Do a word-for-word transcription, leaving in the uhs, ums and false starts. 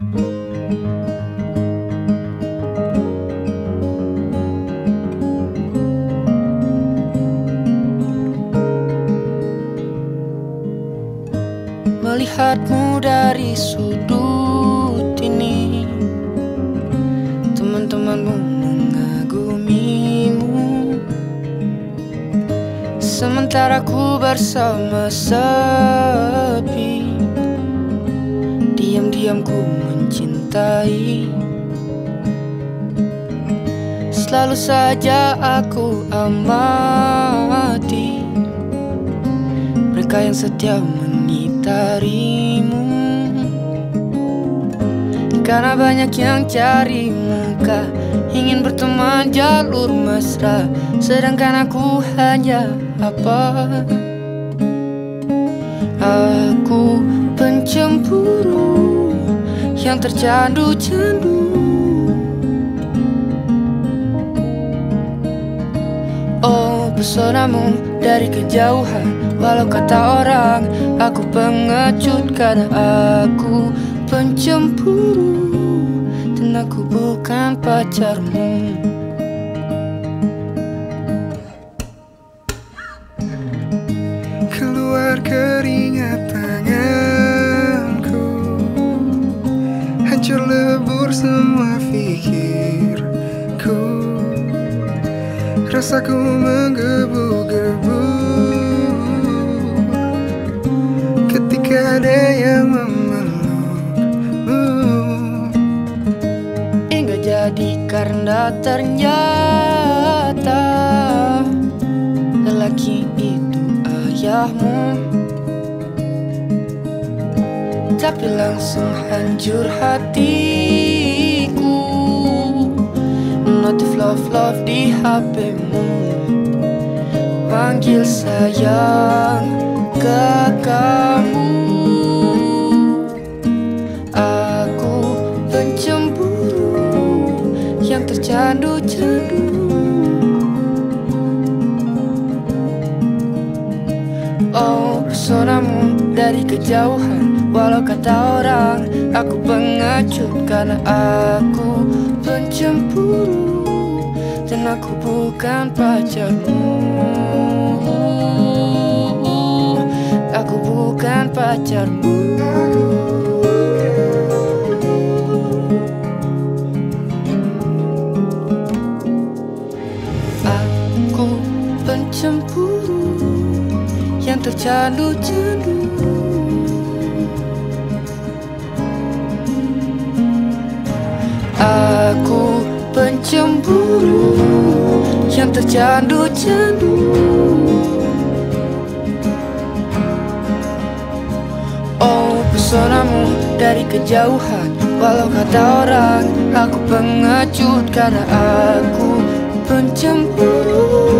Melihatmu dari sudut ini, teman-temanmu mengagumimu, sementara ku bersama sepi. Diam-diam ku mencintai. Selalu saja aku amati mereka yang setia mengitarimu, karena banyak yang cari muka, ingin berteman jalur mesra, sedangkan aku hanya apa? Aku pencemburu yang tercandu-candu. Oh, pesonamu dari kejauhan, walau kata orang aku pengecut, karena aku pencemburu dan aku bukan pacarmu. Keluar keringat tanganku, hancur lebur semua pikirku, rasaku menggebu-gebu ketika ada yang memelukmu. Hingga jadi karena ternyata lelaki itu ayahmu, tapi langsung hancur hatiku. Notif love-love di H P-mu, panggil sayang kakakmu. Aku pencemburu yang tercandu-candu. Oh, pesonamu dari kejauhan, walau kata orang aku pengecut, karena aku pencemburu dan aku bukan pacarmu. Aku bukan pacarmu. Aku pencemburu yang tercandu-candu. Aku pencemburu yang tercandu-candu. Oh, pesonamu dari kejauhan, walau kata orang aku pengecut, karena aku pencemburu